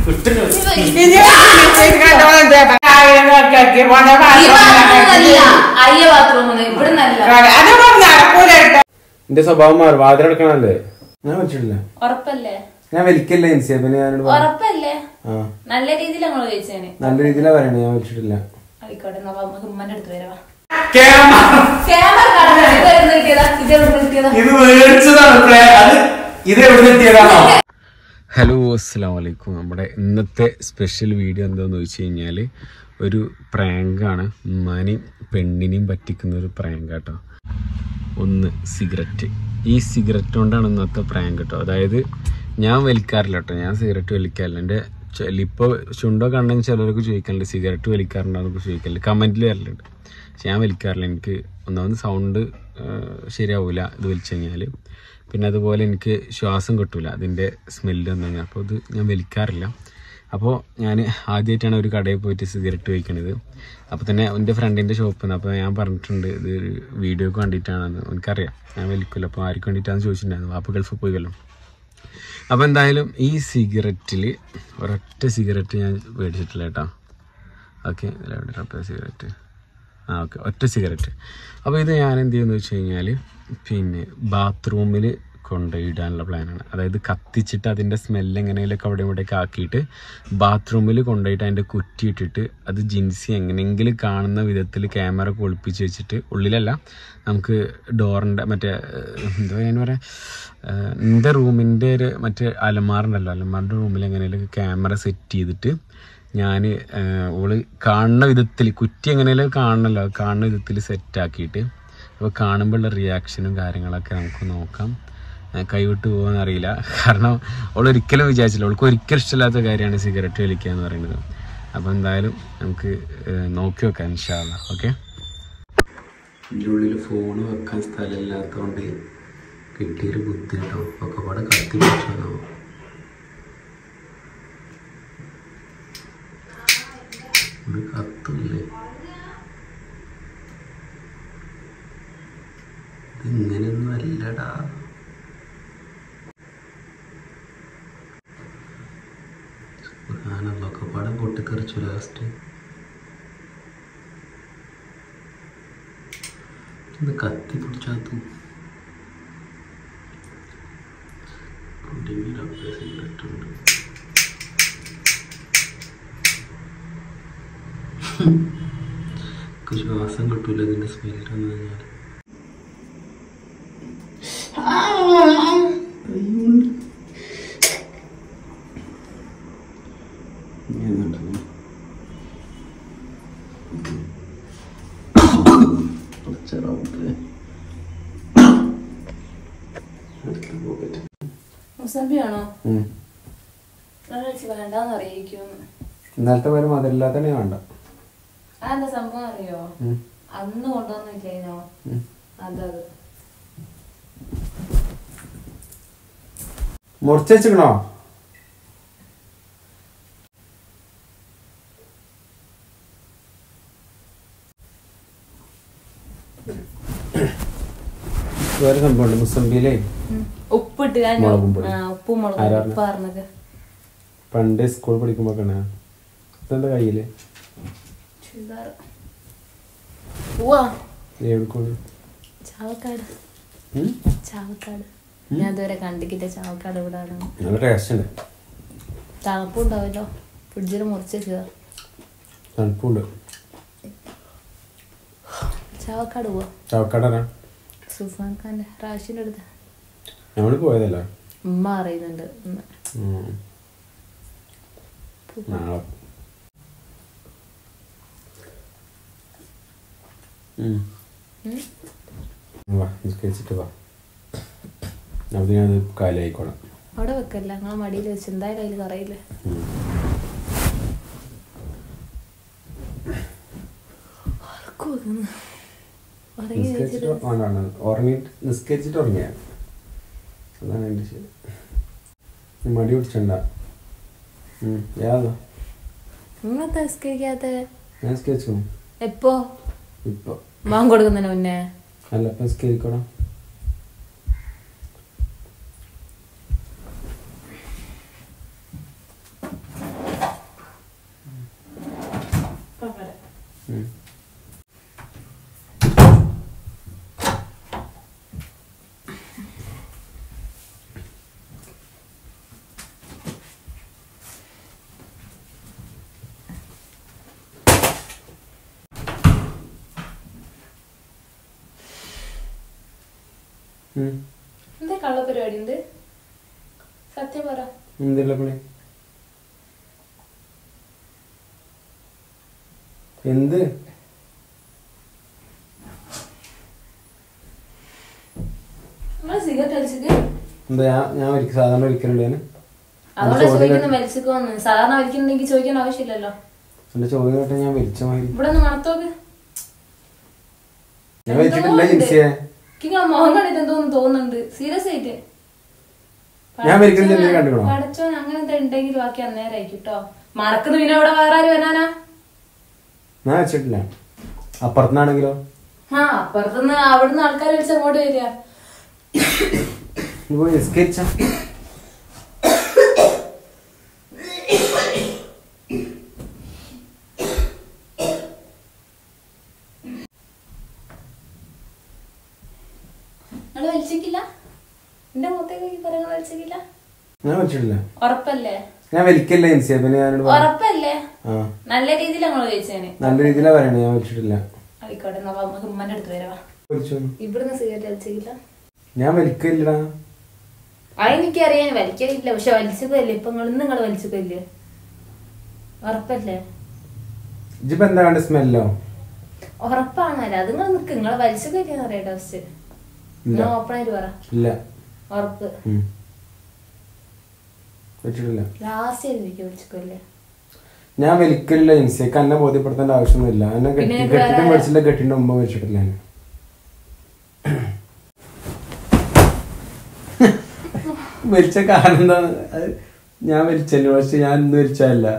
എന്റെ സ്വഭാവം മാറും. വാതിലെടുക്കണല്ലേ? ഞാൻ വെച്ചിട്ടില്ല. ഞാൻ വലിക്കല്ലേ ഇൻസിയപ്പിന് ഞാനോട് നല്ല രീതിയിലാ പറയണേ. ഞാൻ വെച്ചിട്ടില്ല. ഹലോ അസ്സലാമു അലൈക്കും. നമ്മുടെ ഇന്നത്തെ സ്പെഷ്യൽ വീഡിയോ എന്താന്ന് വെച്ച് കഴിഞ്ഞാൽ ഒരു പ്രാങ്കാണ്. ഉമ്മാനെയും പെണ്ണിനെയും പറ്റിക്കുന്ന ഒരു പ്രാങ്ക് കേട്ടോ. ഒന്ന് സിഗരറ്റ്. ഈ സിഗരറ്റ് കൊണ്ടാണ് ഇന്നത്തെ പ്രാങ്ക് കേട്ടോ. അതായത് ഞാൻ വലിക്കാറില്ല കേട്ടോ. ഞാൻ സിഗരറ്റ് വലിക്കാറില്ല. എൻ്റെ ഇപ്പോൾ ചുണ്ടോ കണ്ണെന്ന് ചിലർക്ക് ചോദിക്കാറുണ്ട്, സിഗരറ്റ് വലിക്കാറുണ്ടെന്നൊക്കെ ചോദിക്കലുണ്ട്, കമൻറ്റിൽ വരലുണ്ട്. പക്ഷെ ഞാൻ വലിക്കാറില്ല. എനിക്ക് ഒന്നാമത് സൗണ്ട് ശരിയാവില്ല ഇത് വലിച്ചു കഴിഞ്ഞാൽ. പിന്നെ അതുപോലെ എനിക്ക് ശ്വാസം കിട്ടില്ല അതിൻ്റെ സ്മെല്ല് എന്തെങ്കിലും. അപ്പോൾ ഇത് ഞാൻ വലിക്കാറില്ല. അപ്പോൾ ഞാൻ ആദ്യമായിട്ടാണ് ഒരു കടയിൽ പോയിട്ട് സിഗരറ്റ് വയ്ക്കണത്. അപ്പോൾ തന്നെ എൻ്റെ ഫ്രണ്ടിൻ്റെ ഷോപ്പിൽ നിന്ന്. അപ്പോൾ ഞാൻ പറഞ്ഞിട്ടുണ്ട് ഇത് വീഡിയോക്ക് വേണ്ടിയിട്ടാണെന്ന്. എനിക്കറിയാം ഞാൻ വലിക്കില്ല. അപ്പോൾ ആർക്ക് വേണ്ടിയിട്ടാണെന്ന് ചോദിച്ചിട്ടുണ്ടായിരുന്നു. അപ്പോൾ ഗൾഫിൽ പോയിക്കല്ലോ. അപ്പോൾ എന്തായാലും ഈ സിഗരറ്റിൽ ഒരൊറ്റ സിഗരറ്റ് ഞാൻ മേടിച്ചിട്ടില്ല കേട്ടോ. ഓക്കെ, ഇതിലെവിടെ സിഗരറ്റ്? ഓക്കെ, ഒറ്റ സിഗരറ്റ്. അപ്പോൾ ഇത് ഞാൻ എന്ത് ചെയ്യുമെന്ന് വെച്ച് കഴിഞ്ഞാൽ പിന്നെ ബാത്റൂമിൽ കൊണ്ടുപോയിടാനുള്ള പ്ലാനാണ്. അതായത് കത്തിച്ചിട്ട് അതിൻ്റെ സ്മെല്ല് എങ്ങനെയൊക്കെ അവിടെ ഇവിടെയൊക്കെ ആക്കിയിട്ട് ബാത്റൂമിൽ കൊണ്ടുപോയിട്ട് അതിൻ്റെ കുറ്റിയിട്ടിട്ട് അത് ജിൻസി എങ്ങനെയെങ്കിലും കാണുന്ന വിധത്തിൽ ക്യാമറ ഒളിപ്പിച്ച് വെച്ചിട്ട്, ഉള്ളിലല്ല, നമുക്ക് ഡോറിൻ്റെ മറ്റേ എന്താ ഞാൻ പറയാം, എൻ്റെ റൂമിൻ്റെ ഒരു മറ്റേ അലമാറുണ്ടല്ലോ, അലമാറിൻ്റെ റൂമിൽ എങ്ങനെയൊക്കെ ക്യാമറ സെറ്റ് ചെയ്തിട്ട് ഞാൻ ഓള് കാണുന്ന വിധത്തിൽ, കുറ്റി എങ്ങനെയൊക്കെ കാണണമല്ലോ, കാണുന്ന വിധത്തിൽ സെറ്റാക്കിയിട്ട് അപ്പോൾ കാണുമ്പോഴുള്ള റിയാക്ഷനും കാര്യങ്ങളൊക്കെ നമുക്ക് നോക്കാം. കൈവിട്ട് പോകുമെന്ന് അറിയില്ല. കാരണം അവളൊരിക്കലും വിചാരിച്ചില്ല. അവൾക്ക് ഒരിക്കലും ഇഷ്ടമില്ലാത്ത കാര്യമാണ് സിഗരറ്റ് വലിക്കുക എന്ന് പറയുന്നത്. അപ്പോൾ എന്തായാലും നമുക്ക് നോക്കി വെക്കാം ഇൻഷാ അല്ലാഹ്. ഓക്കെ, എൻ്റെ ഉള്ളിൽ ഫോൺ വെക്കാൻ സ്ഥലമില്ലാത്തതുകൊണ്ട് കിട്ടിയൊരു ബുദ്ധി കേട്ടോ. ഒക്കെ പാടെ കത്തി പിടിച്ചോ. ഒരു കത്തില്ലേ, ഇതിങ്ങനെയൊന്നും അല്ലടാ. ഞാനൊക്കെ പടം പൊട്ടിത്തെറിച്ചു ലാസ്റ്റ്. ഇത് കത്തി പിടിച്ചാത്തു സിഗരറ്റ് ഉണ്ട്. ശ്വാസം കിട്ടൂല ഇതിൻ്റെ സ്മെല്ല് വന്നു കഴിഞ്ഞാൽ. ഇന്നലത്തെ പേര് മധുരില്ലാത്ത വേണ്ട. അതെന്താ സംഭവം അറിയോ? അന്ന് കൊണ്ടുവന്നില്ലേനോ അതത് മുറിച്ചോ? വേറെ സംഭവമുണ്ട്. മുസംബിയിലേ ഉപ്പിട്ട് ഉപ്പും മുളകും പറഞ്ഞത് പണ്ട് സ്കൂൾ പഠിക്കുമ്പോ ഇതെന്താ കയ്യില് ചാവക്കാട്. ചാവക്കാട് ഞാൻ ഇതുവരെ കണ്ടിക്കില്ല. ചാവക്കാട് ഇവിടാണ്. നല്ല ടേസ്റ്റ് ഉണ്ട്. തണുപ്പുണ്ടാവല്ലോ. ഫ്രിഡ്ജിൽ മുറിച്ച് തണുപ്പുണ്ട്. ചാവക്കാട് പോവാ. ചാവക്കാടാ സുഫാൻ ഖാന്റെ റാഷിന്റെ അടുത്ത് ഞമ്മള് പോയതല്ല. ഉമ്മ അറിയുന്നുണ്ട്. കാലായിക്കോളാം. അവിടെ വെക്കല്ല, ഞങ്ങളെ മടിയിൽ വെച്ച് എന്തായാലും അതിൽ കറിയില്ലേ. നിസ്കരിച്ചിട്ട് ഉറങ്ങിയ അതാണ് എൻ്റെ ശരി. മടി പിടിച്ചണ്ട. എപ്പോ ഇപ്പൊ ബാങ്ക് കൊടുക്കുന്നതിന് മുന്നേ അല്ല ഇപ്പൊ നിസ്കരിക്കണം. എന്താ കള്ള പരിപാടി ഉണ്ട്? സത്യം പറ. എന്തുള്ള പണി? എന്ത്? സിഗരറ്റ് അടിച്ചിട്ട് എന്താ ഞാൻ സാധാരണ വലിക്കലുണ്ട്. അതോടെ ചോദിക്കുന്ന വലിച്ചിക്കോന്ന്. സാധാരണ വലിക്കുന്നുണ്ടെങ്കിൽ ചോദിക്കാൻ ആവശ്യമില്ലല്ലോ. എന്റെ ചോദ്യം കേട്ട ഞാൻ വലിച്ച മാതിരി. ഇവിടെ ഒന്ന് മണത്തോക്ക്. ഞാൻ വലിച്ചിട്ടില്ല ജിൻസിയെ. മോഹൻ കണ്ടിട്ട് എന്തോന്ന് തോന്നുന്നുണ്ട്. സീരിയസ് ആയിട്ട് ഞാൻ വലിക്കുന്നത് കണ്ടുകണോ? പഠിച്ചോ അങ്ങനത്തെ ഉണ്ടെങ്കിൽ ബാക്കി അന്നേരമായിരിക്കും കേട്ടോ. മണക്കുന്നത് പിന്നെ ഇവിടെ വേറെ ആര് വരാനാ? ഞാൻ വെച്ചിട്ടില്ല. അപ്പുറത്തുനിന്നാണെങ്കിലോ? അപ്പുറത്തുനിന്ന് അവിടുന്ന് ആൾക്കാർ വിളിച്ച് അങ്ങോട്ട് വരിക. നിസ്കരിച്ച വലിച്ചിട്ടില്ല. എന്റെ മുഖത്തേക്ക് പറയുന്നത് വലിച്ചിട്ടില്ല. ഞാൻ വലിച്ചിട്ടില്ല. ഉറപ്പല്ലേ? ഞാൻ വലിക്കല്ല ജിൻസിയെ. പിന്നെ ഞാനോട് ഉറപ്പല്ലേ? നല്ല രീതിയിൽ ഞങ്ങൾ ചോദിച്ചേനെ. നല്ല രീതിയിലാ പറയണേ. ഞാൻ വലിച്ചിട്ടില്ല. ആയിക്കോട്ടെ, നമുക്ക് ഉമ്മന്റെ അടുത്ത് വരവാ. ഇവിടുന്ന് സിഗരറ്റ് വലിച്ചിട്ടില്ല. ഞാൻ വലിക്കില്ലടാ. അതെനിക്കറിയാൻ വലിക്കലില്ല. പക്ഷെ വലിച്ചതല്ലേ ഇപ്പൊ നിങ്ങൾ വലിച്ചതല്ലേ? ഉറപ്പല്ലേ? ഇജിപ്പോ എന്താ കണ്ട സ്മെല്ലോ? ഉറപ്പാണല്ല. അത് നിങ്ങൾ നിക്ക്. നിങ്ങളെ വലിച്ചതല്ലേന്ന് അറിയട്ടെ ഫസ്റ്റ്. നിങ്ങൾ ഓപ്പൺ ആയിട്ട് പറ. ഇല്ല. ഉറപ്പ്? വലിച്ചിട്ടില്ല. ലാസ്റ്റ് ആയിരിക്കും വലിച്ചല്ലേ? ഞാൻ വലിക്കില്ല ജിൻസിയൊക്കെ. എന്നെ ബോധ്യപ്പെടുത്തേണ്ട ആവശ്യമൊന്നുമില്ല. എന്നെ കെട്ടിട്ടും മേടിച്ചില്ല, കെട്ടിന്റെ മുമ്പ് മേടിച്ചിട്ടില്ല. വലിച്ച കാരണം എന്താണ്? ഞാൻ വലിച്ചല്ലോ. പക്ഷെ ഞാൻ ഇന്ന് വലിച്ചല്ല.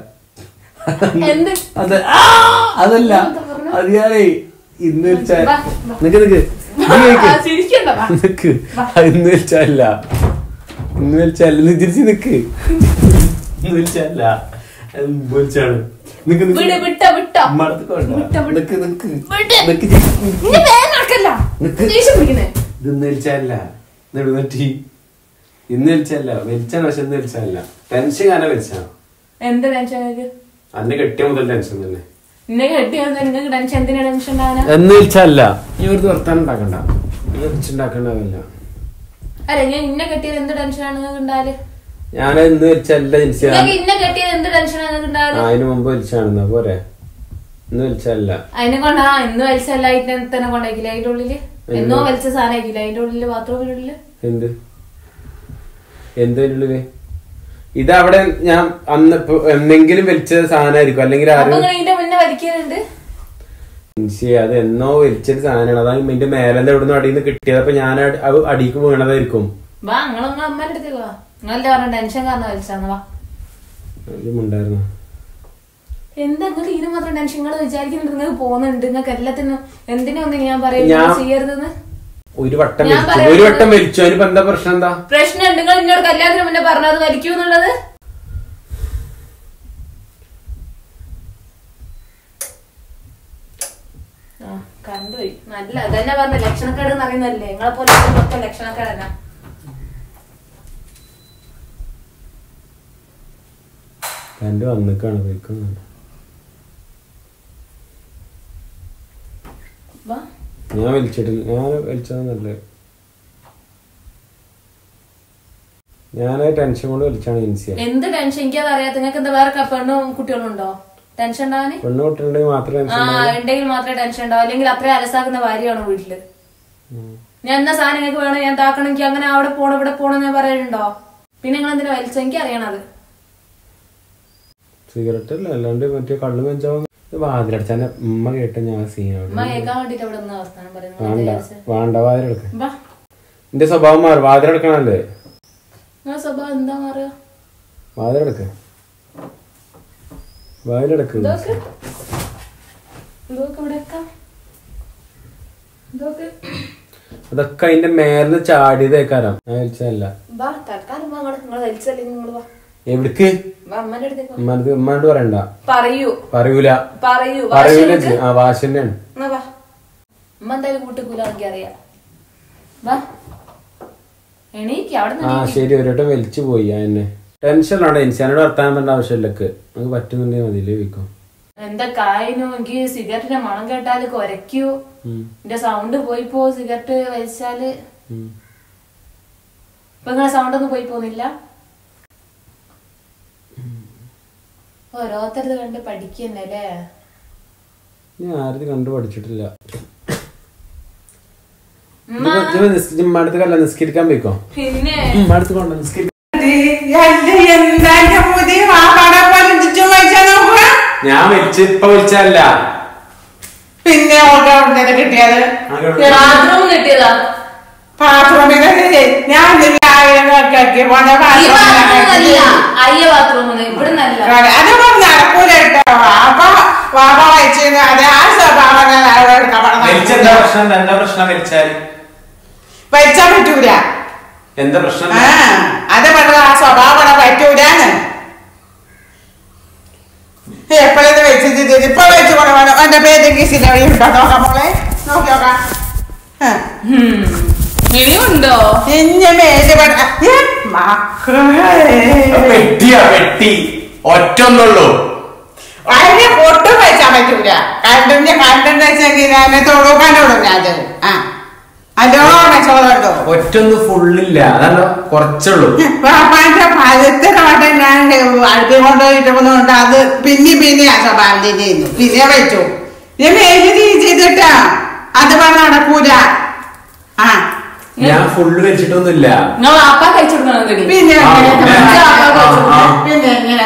അതല്ല, അത് ഞാനേ ഇന്ന് വലിച്ച നിക്ക് നിക്ക് നിക്ക്. ഇന്ന് വലിച്ചല്ല. ഇന്ന് വലിച്ചല്ല. തിരിച്ച് നിക്ക്. ഇന്ന് വലിച്ചല്ല. വലിച്ചാണ്. നിക്ക് നിക്ക് നിക്ക് നിക്ക്. ഇന്ന് വലിച്ചല്ല. നെടുന്നറ്റി ഇന്ന് വലിച്ചല്ല. വലിച്ചാണ്. പക്ഷെ ഇന്ന് വലിച്ചല്ല. ടെൻഷൻ കാരണം വലിച്ചാണ്. എന്ത് ടെൻഷൻ? അന്നെ കെട്ടിയ മുതൽ ടെൻഷൻ തന്നെ. നിങ്ങൾക്ക് ടെൻഷൻ എന്തിനാ ടെൻഷൻ ഉണ്ടാകാനാ? എന്ന് വലിച്ചല്ല. ഈ ഒരു വർത്താനം ഉണ്ടാക്കണ്ട. ഈ വെച്ചുണ്ടാക്കണ്ടല്ല. അല്ല, ഞാൻ ഇന്നെ കെട്ടിയത് എന്ത് ടെൻഷനാണ് നിങ്ങൾക്ക് ഉണ്ടാല്? ഞാൻ എന്ന് വലിച്ചല്ല ജിൻസിയ. ഇന്നെ കെട്ടിയത് എന്ത് ടെൻഷനാണ് നിങ്ങൾക്ക് ഉണ്ടാല്? അതിന് മുമ്പ് വലിച്ചാണെന്നാ പോരെ. ഇന്ന് വലിച്ചല്ല. അതിനെ കൊണ്ടാ ഇന്ന് വലിച്ചല്ല. അതിനെ തന്നെ കൊണ്ടാക്കില്ല. അതിന്റെ ഉള്ളില് എന്നോ വലിച്ച സാധനം ആക്കില്ല. അതിന്റെ ഉള്ളില് ബാത്റൂമിനുള്ളില് എന്ത് എന്തിനുള്ളില്? ഇതവിടെ ഞാൻ അന്ന് എന്തെങ്കിലും വലിച്ച സാധനമായിരിക്കും. അല്ലെങ്കിൽ മുന്നേ വലിക്കുന്നുണ്ട്. അത് എന്നോ വലിച്ചൊരു സാധനമാണ്. അതായത് ഇതിന്റെ മേലെ എവിടെ നിന്ന് അടിയിൽ നിന്ന് കിട്ടിയത്. അപ്പൊ ഞാൻ അടിക്ക് വീണതായിരിക്കും. വാ, നിങ്ങളൊന്ന് അമ്മേന്റെ അടുത്തേക്ക് വാ. നിങ്ങളല്ലേ പറഞ്ഞ ടെൻഷൻ കാരണം വലിച്ചാന്ന്. വാ. ഉണ്ടായിരുന്നു. എന്താ നിങ്ങൾക്ക് ഇതിന് മാത്രം ടെൻഷൻ? നിങ്ങൾ വിചാരിക്കുന്നുണ്ട് നിങ്ങൾക്ക് പോകുന്നുണ്ട്. നിങ്ങൾക്ക് എല്ലാത്തിനും എന്തിനാ ഒന്ന് ഞാൻ പറയുന്നത് ചെയ്യരുതെന്ന്. ഒരു വട്ടം വലിച്ചു. അതിനിപ്പോ എന്താ പ്രശ്നം? എന്താ പ്രശ്നം? നിങ്ങൾ എന്നോട് കല്യാണത്തിന് മുന്നേ പറഞ്ഞത് വലിക്കൂ എന്നുള്ളത്. കണ്ടുപോയി. നല്ല അതന്നെ പറഞ്ഞ ലക്ഷണക്കേട് എന്ന് അറിയുന്നല്ലേ. നിങ്ങളെ പോലെ മൊത്തം ലക്ഷണക്കേടല്ല. എന്റെ വന്നിക്കാണ് വലിക്കുന്നുണ്ട്. ഞാൻ വലിച്ചിട്ടില്ല. ഞാൻ വലിച്ചതെന്നല്ലേ. ഞാൻ ടെൻഷൻ കൊണ്ട് വലിച്ചാണ് ജിൻസിയ. എന്ത് ടെൻഷൻ? എനിക്കത് അറിയാത്ത. നിങ്ങൾക്ക് എന്താ വേറെ പെണ്ണും കുട്ടികളുണ്ടോ ടെൻഷൻ ഉണ്ടാവാന്? പെണ്ണു കുട്ടികളുണ്ടെങ്കിൽ മാത്രമേ ഉണ്ടെങ്കിൽ മാത്രമേ ടെൻഷൻ ഉണ്ടാവും. അല്ലെങ്കിൽ അത്രയും അലസാക്കുന്ന ഭാര്യയാണോ വീട്ടില്? ഞാൻ എന്നാ സാധനം നിങ്ങൾക്ക് വേണം, ഞാൻ താക്കണം, എനിക്ക് അങ്ങനെ അവിടെ പോണം ഇവിടെ പോണം ഞാൻ പറയാനുണ്ടോ? പിന്നെ നിങ്ങൾ എന്തിനാ വലിച്ച? എനിക്ക് അറിയണത്. സിഗരറ്റ് അല്ല, അല്ലാണ്ട് മറ്റേ കള്ളു വെച്ചാൽ വാതിലടച്ച ഉമ്മ കേട്ട ഞാൻ സീനാണ്. വേണ്ട വാതിലെടുക്ക. എന്റെ സ്വഭാവം മാറും. വാതിലെടുക്കണല്ലേ. സ്വഭാവം എന്താ മാറുക? വാതിലെടുക്ക. വാതിലെടുക്ക. അതൊക്കെ അതിന്റെ മേലെ ചാടിയതേക്കാരം. ഞാൻ വലിച്ചതല്ല. എവിടക്ക്? ഉമ്മാനോട് പറയണ്ട. പറയൂല. വാശി തന്നെയാണ്. ശരി, ഒരു വട്ടം വലിച്ചു പോയി. എന്നെ ടെൻഷനാണ്. എനിക്കാനോട് വർത്താനം തരേണ്ട ആവശ്യമില്ലക്ക്. നമുക്ക് പറ്റുന്നുണ്ടെങ്കിൽ മതിയില്ലേ വെക്കും. എന്താ കായനോ? എനിക്ക് സിഗരറ്റിന്റെ മണം കേട്ടാല് കൊരയ്ക്കൂ. എന്റെ സൗണ്ട് പോയിപ്പോ സിഗരറ്റ് വലിച്ചാല്. ഇപ്പൊ നിങ്ങളെ സൗണ്ട് ഒന്നും പോയി പോകുന്നില്ല? ഓരോരുത്തരത് കണ്ട് പഠിക്കുന്നല്ലേ? ഞാൻ ആരത് കണ്ടു പഠിച്ചിട്ടില്ല. അടുത്ത് നിസ്കരിക്കാൻ പോയിക്കോ. പിന്നെ അടുത്ത് കൊണ്ട നിസ്കരിക്കാൻ. ഞാൻ ഇപ്പൊ വിളിച്ചല്ല. പിന്നെ കിട്ടിയത് ബാത്റൂം കിട്ടിയതാ. ബാത്റൂമിൽ ഞാൻ അയ്യ ബാത്റൂം ഇവിടെ നല്ല അതൊന്നും നടക്കൂല കേട്ടോ. അപ്പൊ വാപ്പ വായിച്ചിരുന്നു. അത് ആ സ്വഭാവം വലിച്ചാൻ പറ്റൂല. എന്താ പ്രശ്നം? അത് പറഞ്ഞത് ആ സ്വഭാവം പറ്റൂലാന്ന്. എപ്പോഴത് വെച്ചിട്ട് ഇപ്പൊ വെച്ച് കൊണ്ടുപോകണം. എന്റെ പേര് ഉണ്ടോ നോക്കാം മോളെ, നോക്കി നോക്കാം. ഇനിയുണ്ടോ? ഒറ്റൊന്നുള്ളൂ. അതിനെ പൊട്ടും വെച്ചാൻ പറ്റൂല. കണ്ടെന്ന് വെച്ചെങ്കിൽ അതിനെ തൊടുക്കാനോടും അത് അതോടെ ചോറുണ്ടോ. ഒറ്റൊന്ന് ഫുള്ളില്ല, അതാണോ കുറച്ചുള്ളൂ. പാപ്പാന്റെ പഴുത്ത കാട്ട ഞാൻ അടുത്ത് കൊണ്ടുപോയിട്ട് അത് പിന്നെ ആ സ്വഭാവം ചെയ്യുന്നു. പിന്നെ വെച്ചു ഞാൻ മേല് ചെയ്തിട്ടാ അത് പറഞ്ഞ നടക്കൂല. ഞാൻ ഫുള്ള് വെച്ചിട്ടൊന്നുമില്ല. പിന്നെ എങ്ങനെ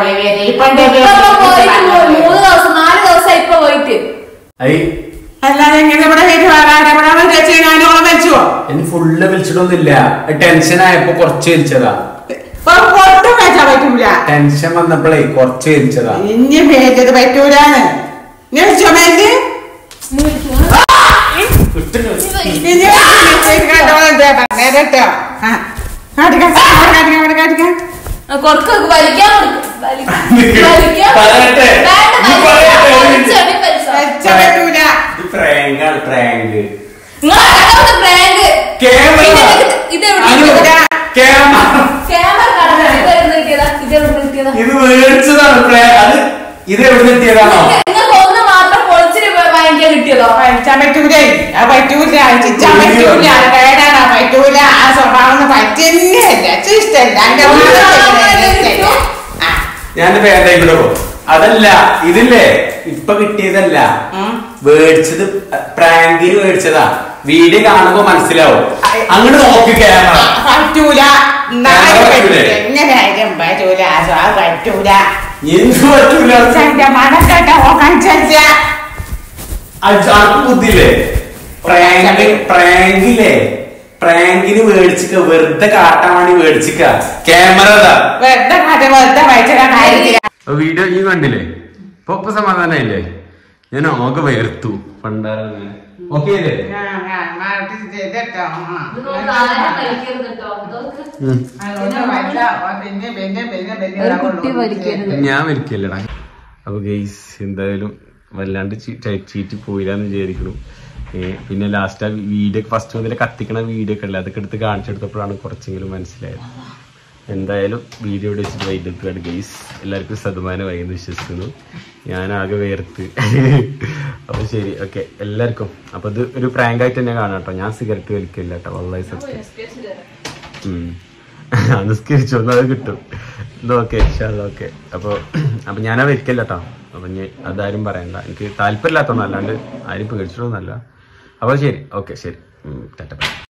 അല്ലാതെ എങ്ങനെ ഇവിടെ വെച്ചുവോ? എനിക്ക് ഫുള്ള് വലിച്ചിട്ടൊന്നുമില്ല. ടെൻഷൻ ആയപ്പോ കുറച്ച് വലിച്ചതാ. പൊട്ടും വെച്ചാ പറ്റൂല. ടെൻഷൻ വന്നപ്പോഴേ കുറച്ച് വലിച്ചതാ. ഇനി മേലത് പറ്റൂലാന്ന് വെച്ചോ. മേല് ഇത് മേടിച്ചതാണ്. ഇത് എവിടെ കിട്ടിയതാണോ? കിട്ടിയതോ? പറ്റാൻ പറ്റൂലേ? അത് പറ്റൂല. ചിച്ചാൻ പറ്റൂല. കേടാണ്. പറ്റൂല. ആ സ്വഭാവം പറ്റുന്നില്ല. ഇഷ്ടല്ല. ഞാൻ പേരോ അതല്ല, ഇതില്ലേ ഇപ്പൊ കിട്ടിയതല്ല, മേടിച്ചത് പ്രാങ്കിന് മേടിച്ചതാ. വീഡിയോ കാണുമ്പോ മനസ്സിലാവും. അങ്ങോട്ട് നോക്കി ക്യാമറ. പറ്റൂല. എങ്ങനെയായാലും പറ്റൂല. പറ്റൂല. എന്ത് പറ്റൂല? മണക്കെട്ട ഓക്കനുസരിച്ച ബുദ്ധിയില്ലേ? പ്രാങ്കിന് മേടിച്ചിക്ക, വെറുതെ കാട്ടാൻ വേണ്ടി മേടിച്ചിക്ക ക്യാമറ. വീഡിയോ ഈ കണ്ടില്ലേ? ഇപ്പൊ സമാധാനല്ലേ? ഞാൻ ഓക്കെ വേർത്തു പണ്ടാറങ്ങനെ. ഓക്കെ അല്ലേ? ഞാൻ വലിക്കല്ലടാ. അപ്പൊ ഗെയ്സ് എന്തായാലും വല്ലാണ്ട് ചീറ്റി പോയില്ലാന്ന് വിചാരിക്കുന്നു. പിന്നെ ലാസ്റ്റ് ആ വീഡിയോ ഫസ്റ്റ് മുതലേ കത്തിക്കണ വീഡിയോ ഒക്കെ അല്ലേ, അതൊക്കെ എടുത്ത് കാണിച്ചെടുത്തപ്പോഴാണ് കുറച്ചെങ്കിലും മനസ്സിലായത്. എന്തായാലും വീഡിയോ ഇവിടെ വെച്ചിട്ട് വൈകിട്ട് ഗെയ്സ് എല്ലാവർക്കും ശതമാനമായി എന്ന് വിശ്വസിക്കുന്നു. ഞാനാകെ വേർത്ത്. അപ്പൊ ശരി, ഓക്കെ എല്ലാവർക്കും. അപ്പൊ ഇത് ഒരു പ്രാങ്ക് ആയിട്ട് തന്നെ കാണാം കേട്ടോ. ഞാൻ സിഗരറ്റ് വലിക്കില്ല കേട്ടോ, വല്ലാഹി സത്യം. നിസ്കരിച്ചു അത് കിട്ടും. Okay okay. അപ്പൊ ഞാനാ വലിക്കില്ല കേട്ടോ. അപ്പൊ അതാരും പറയണ്ട, എനിക്ക് താല്പര്യമില്ലാത്തതൊന്നും അല്ലാണ്ട് ആരും പേടിച്ചിട്ടൊന്നുമല്ല. അപ്പൊ ശരി, ഓക്കെ ശരി, ടാറ്റ.